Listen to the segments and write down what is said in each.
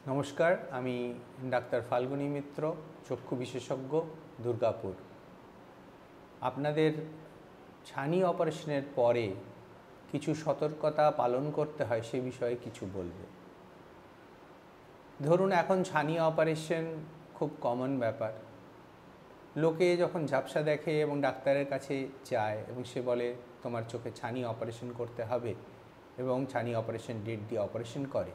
নমস্কার, আমি ডাক্তার ফাল্গুনী মিত্র, চক্ষু বিশেষজ্ঞ, দুর্গাপুর। আপনাদের ছানি অপারেশনের পরে কিছু সতর্কতা পালন করতে হয় সে বিষয়ে কিছু বলবো। ধরুন এখন ছানি অপারেশন খুব কমন ব্যাপার। লোকে যখন ঝাপসা দেখে এবং ডাক্তারের কাছে যায় এবং সে বলে তোমার চোখে ছানি অপারেশন করতে হবে এবং ছানি অপারেশন ডেট দিয়ে অপারেশন করে,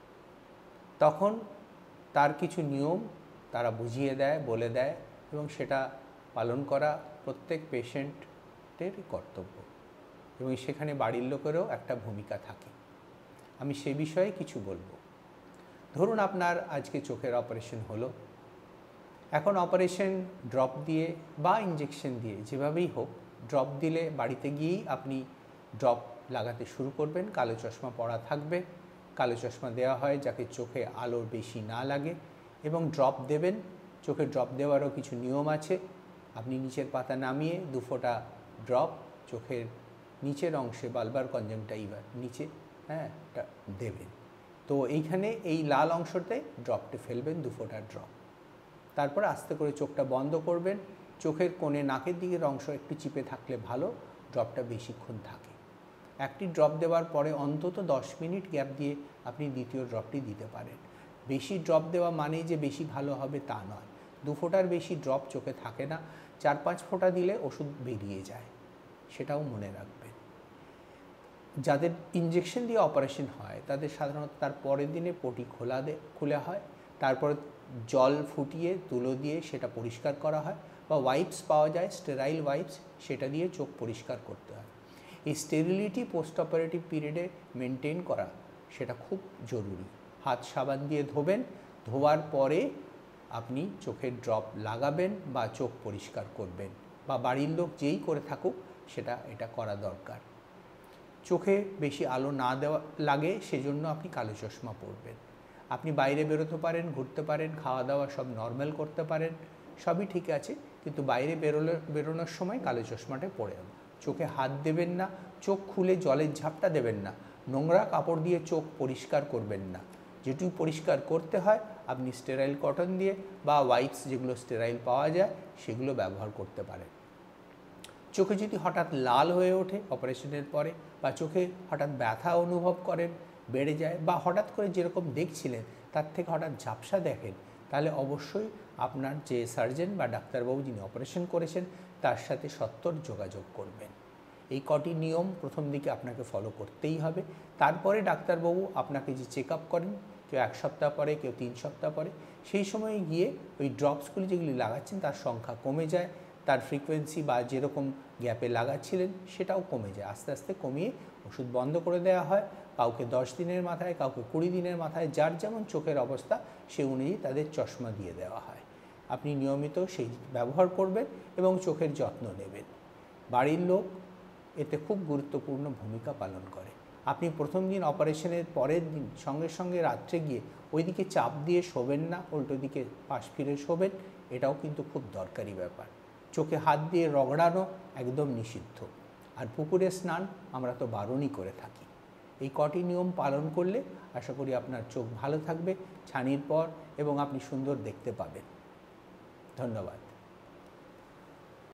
তখন তার কিছু নিয়ম তারা বুঝিয়ে দেয়, বলে দেয় এবং সেটা পালন করা প্রত্যেক পেশেন্টের কর্তব্য এবং সেখানে বাড়ির লোকেরও একটা ভূমিকা থাকে। আমি সে বিষয়ে কিছু বলবো। ধরুন আপনার আজকে চোখের অপারেশন হলো। এখন অপারেশন ড্রপ দিয়ে বা ইঞ্জেকশন দিয়ে যেভাবেই হোক, ড্রপ দিলে বাড়িতে গিয়েই আপনি ড্রপ লাগাতে শুরু করবেন। কালো চশমা পরা থাকবে, কালো চশমা দেওয়া হয় যাতে চোখে আলো বেশি না লাগে এবং ড্রপ দেবেন। চোখে ড্রপ দেওয়ারও কিছু নিয়ম আছে। আপনি নিচের পাতা নামিয়ে 2 ফোঁটা ড্রপ চোখের নিচের অংশে বালবার কনজাংক্টিভার নিচে দেবেন। তো এইখানে এই লাল অংশতে ড্রপটা ফেলবেন, 2 ফোঁটা ড্রপ। তারপর আস্তে করে চোখটা বন্ধ করবেন। চোখের কোণে নাকের দিকের অংশ একটু চিপে থাকলে ভালো, ড্রপটা বেশিক্ষণ থাকে। একটি ড্রপ দেওয়ার পরে অন্তত 10 মিনিট গ্যাপ দিয়ে আপনি দ্বিতীয় ড্রপটি দিতে পারেন। বেশি ড্রপ দেওয়া মানেই যে বেশি ভালো হবে তা নয়। 2 ফোঁটার বেশি ড্রপ চোখে থাকে না, 4-5 ফোঁটা দিলে ওষুধ বেরিয়ে যায়, সেটাও মনে রাখবেন। যাদের ইঞ্জেকশন দিয়ে অপারেশন হয় তাদের সাধারণত তার পরের দিনে পটি খোলা হয়, তারপর জল ফুটিয়ে তুলো দিয়ে সেটা পরিষ্কার করা হয় বা ওয়াইপস পাওয়া যায়, স্টেরাইল ওয়াইপস, সেটা দিয়ে চোখ পরিষ্কার করতে হয়। এই স্টেরিলিটি পোস্ট অপারেটিভ পিরিয়ডে মেনটেন করা সেটা খুব জরুরি। হাত সাবান দিয়ে ধোবেন, ধোয়ার পরে আপনি চোখের ড্রপ লাগাবেন বা চোখ পরিষ্কার করবেন বা বাড়ির লোক যেই করে থাকুক এটা করা দরকার। চোখে বেশি আলো না দেওয়া লাগে সেজন্য আপনি কালো চশমা পরবেন। আপনি বাইরে বেরোতে পারেন, ঘুরতে পারেন, খাওয়া দাওয়া সব নর্মাল করতে পারেন, সবই ঠিক আছে, কিন্তু বাইরে বেরোনোর সময় কালো চশমাটা পরে যাবে। চোখে হাত দেবেন না, চোখ খুলে জলের ঝাপটা দেবেন না, নোংরা কাপড় দিয়ে চোখ পরিষ্কার করবেন না। যেটুকু পরিষ্কার করতে হয় আপনি স্টেরাইল কটন দিয়ে বা ওয়াইপস যেগুলো স্টেরাইল পাওয়া যায় সেগুলো ব্যবহার করতে পারেন। চোখে যদি হঠাৎ লাল হয়ে ওঠে অপারেশনের পরে বা চোখে হঠাৎ ব্যথা অনুভব করেন, বেড়ে যায় বা হঠাৎ করে যেরকম দেখছিলেন তার থেকে হঠাৎ ঝাপসা দেখেন, তাহলে অবশ্যই আপনার যে সার্জন বা ডাক্তারবাবু যিনি অপারেশন করেছেন তার সাথে সত্বর যোগাযোগ করবেন। এই কটি নিয়ম প্রথম দিকে আপনাকে ফলো করতেই হবে। তারপরে ডাক্তারবাবু আপনাকে যে চেক আপ করেন, কেউ 1 সপ্তাহ পরে, কেউ 3 সপ্তাহ পরে, সেই সময়ে গিয়ে ওই ড্রপসগুলি যেগুলি লাগাচ্ছেন তার সংখ্যা কমে যায়, তার ফ্রিকোয়েন্সি বা যেরকম গ্যাপে লাগাচ্ছিলেন সেটাও কমে যায়। আস্তে আস্তে কমিয়ে ওষুধ বন্ধ করে দেওয়া হয়। কাউকে 10 দিনের মাথায়, কাউকে 20 দিনের মাথায়, যার যেমন চোখের অবস্থা সে অনুযায়ী তাদের চশমা দিয়ে দেওয়া হয়। আপনি নিয়মিত সেই ব্যবহার করবেন এবং চোখের যত্ন নেবেন। বাড়ির লোক এতে খুব গুরুত্বপূর্ণ ভূমিকা পালন করে। আপনি প্রথম দিন অপারেশনের পরের দিন সঙ্গে সঙ্গে রাত্রে গিয়ে ওইদিকে চাপ দিয়ে শোবেন না, উল্টো দিকে পাশ ফিরে শোবেন, এটাও কিন্তু খুব দরকারি ব্যাপার। চোখে হাত দিয়ে রগড়ানো একদম নিষিদ্ধ। আর পুকুরে স্নান আমরা তো বারণই করে থাকি। এই কটি নিয়ম পালন করলে আশা করি আপনার চোখ ভালো থাকবে ছানির পর এবং আপনি সুন্দর দেখতে পাবেন। ধন্যবাদ।